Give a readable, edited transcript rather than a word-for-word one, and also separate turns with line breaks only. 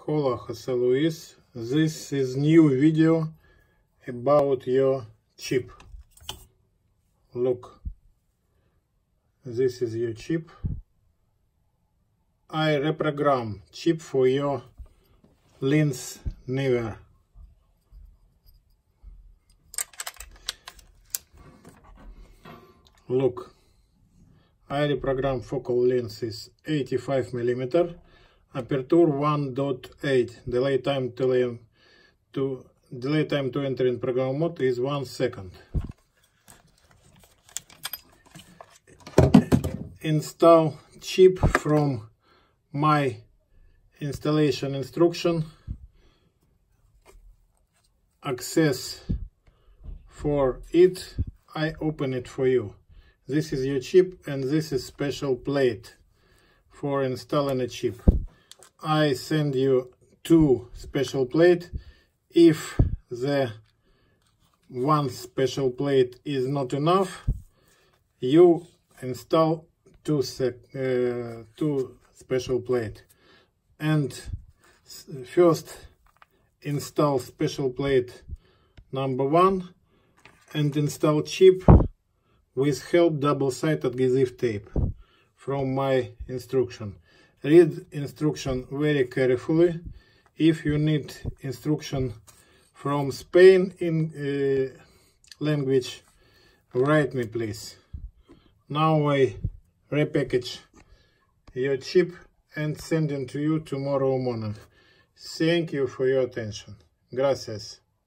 Hola, Jose Luis. This is new video about your chip. Look, this is your chip. I reprogram chip for your lens never. Look, I reprogram focal length is 85mm, aperture 1.8, delay time to enter in program mode is 1 second. Install chip from my installation instruction. Access for it, I open it for you. This is your chip and this is special plate for installing a chip. I send you 2 special plate. If the 1 special plate is not enough, you install 2 special plate. And first install special plate number 1 and install chip with help double-sided adhesive tape from my instruction. Read instruction very carefully. If you need instruction from Spain in language, write me please. Now I repackage your chip and send it to you tomorrow morning. Thank you for your attention. Gracias.